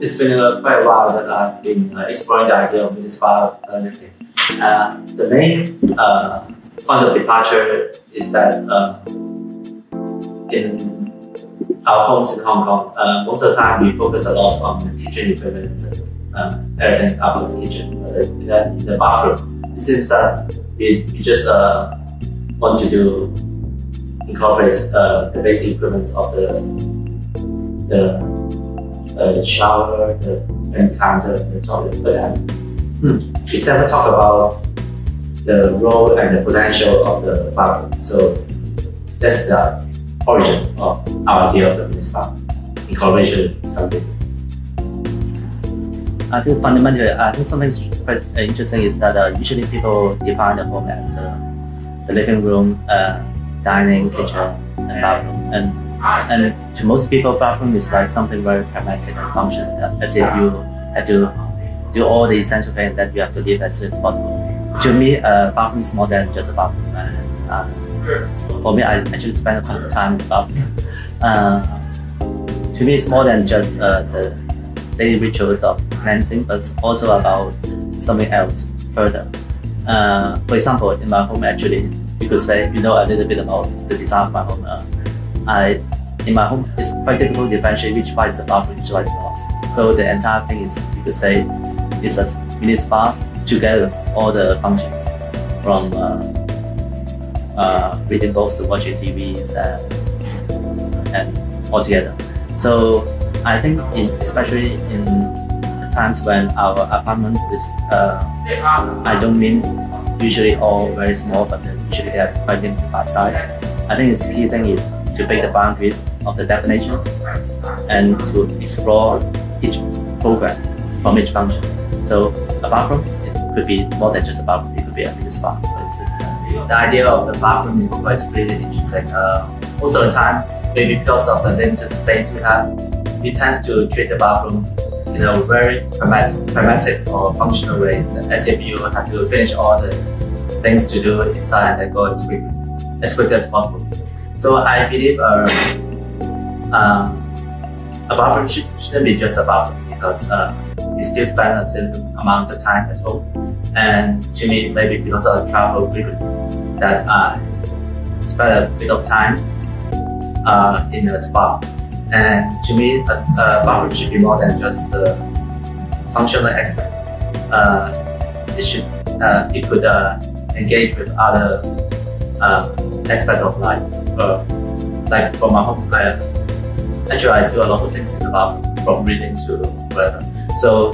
it's been quite a while that I've been exploring the idea of mini-spa living. The main point of departure is that in our homes in Hong Kong, most of the time we focus a lot on the kitchen equipment and everything after the kitchen. In the bathroom, it seems that we just want to incorporate the basic equipment of the shower, the counter, the toilet, but we never talk about the role and the potential of the bathroom. So that's the origin of our idea of the mini-spa incorporation company. I think fundamentally, I think something quite interesting is that usually people define the home as the living room, dining, kitchen, and bathroom. And to most people, bathroom is like something very pragmatic and functional, as if you have to do all the essential things that you have to live as soon as possible. To me, bathroom is more than just a bathroom. And for me, I actually spend quite a lot of time in the bathroom. To me, it's more than just the daily rituals of cleansing, but it's also about something else further. For example, in my home, actually, you could say, a little bit about the design of my home. In my home, it's quite difficult to differentiate which part is the bathroom, which part is not. So the entire thing is, you could say, it's a mini spa together with all the functions, from reading books to watching TVs and all together. So I think, especially in the times when our apartment is, I don't mean usually all very small, but usually they are quite limited by size. I think the key thing is to break the boundaries of the definitions and to explore each program from each function. So a bathroom, it could be more than just a bathroom, it could be a mini spa, for instance. The idea of the bathroom is pretty interesting. Most of the time, maybe because of the limited space we have, we tend to treat the bathroom in a very pragmatic or functional way, as if you have to finish all the things to do inside and then go as quickly as possible. So I believe a bathroom shouldn't be just a bathroom, because you still spend a certain amount of time at home. And to me, maybe because I travel frequently, that I spend a bit of time in a spa. And to me, a bathroom should be more than just the functional aspect. It could engage with other aspects of life. Like for my home, actually I do a lot of things in the bathroom, from reading to whatever. So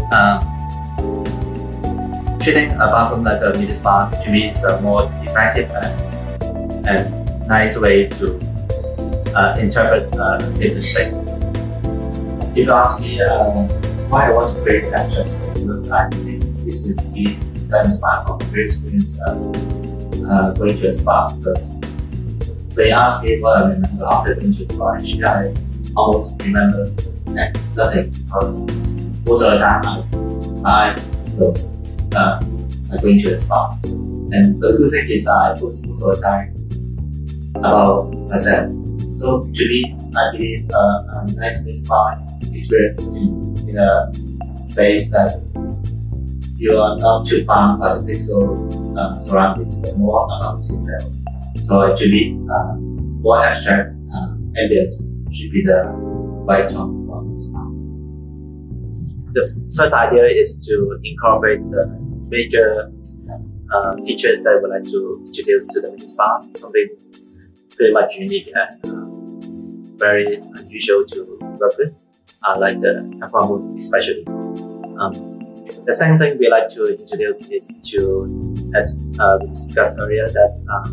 treating a bathroom like a mini spa, to me, is a more effective and nice way to interpret the space. If you ask me why I want to create Abstract, because I think this is the inspired from the experience going to a spa. Because they ask me what I remember after going to a spa, actually I almost remember nothing, because most of the time my eyes are closed. I'm going to a spa. And the good thing is I focus most of the time about myself. So to me, I believe a nice mini spa experience is in a space that you are not too bound by the physical surroundings, but more about yourself. So actually, more abstract ambience should be the right term for mini spa. The first idea is to incorporate the major features that I would like to introduce to the mini spa, something pretty much unique and very unusual to work with, like the aqua moon especially. The second thing we like to introduce is to, as we discussed earlier, that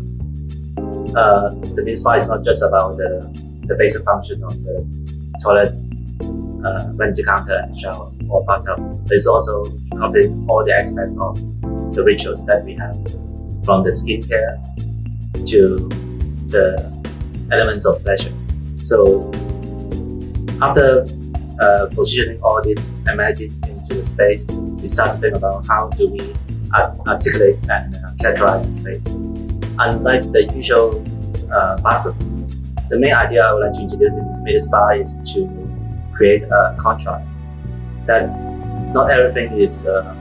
the mini spa is not just about the basic function of the toilet, vanity counter and shower or bathtub, but it's also incorporating all the aspects of the rituals that we have, from the skincare to the elements of pleasure. So after positioning all these amenities into the space, we start to think about how do we articulate and characterize the space. Unlike the usual bathroom, the main idea I would like to introduce in this mini spa is to create a contrast that not everything is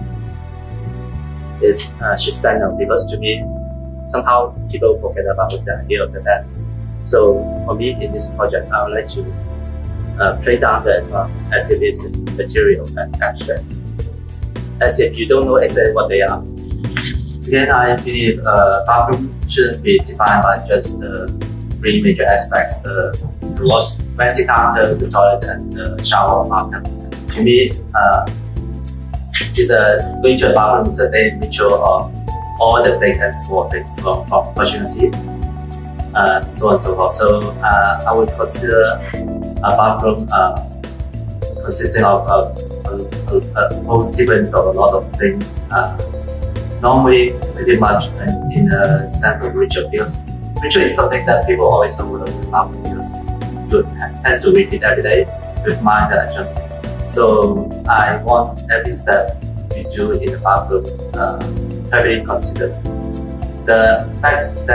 should stand out, because to me, somehow people forget about the idea of the balance. So for me, in this project, I would like to play down the environment as if it's material and abstract, as if you don't know exactly what they are. Again, I believe bathroom shouldn't be defined by just the three major aspects: the wash, venting after, the toilet, and the shower after. To me, going to a bathroom is a daily ritual of all the big and small things, from brushing your teeth, so on and so forth. So I would consider a bathroom consisting of a whole sequence of a lot of things. Normally, pretty much in a sense of ritual, because ritual is something that people always talk about in the bathroom, because you tend to repeat every day with mind and adjustment. So I want every step you do in the bathroom heavily considered. The factor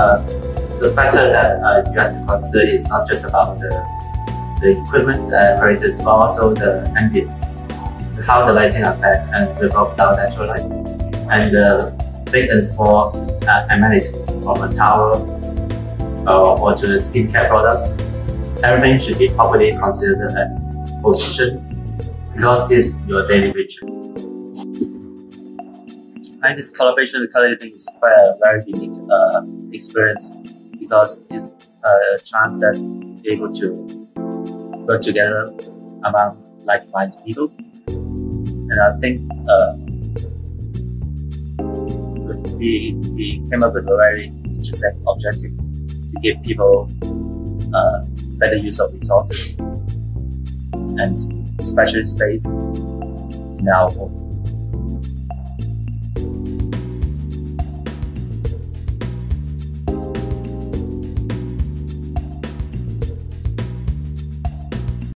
that you have to consider is not just about the equipment, the apparatus, but also the ambience, how the lighting affects and with or without natural light, and the big and small amenities from a towel or to the skincare products. Everything should be properly considered and positioned, because this is your daily ritual. I think this collaboration with color thing is quite a very unique experience, because it's a chance that you're able to work together among like-minded people. And I think we came up with a very interesting objective to give people better use of resources, and especially space in our home.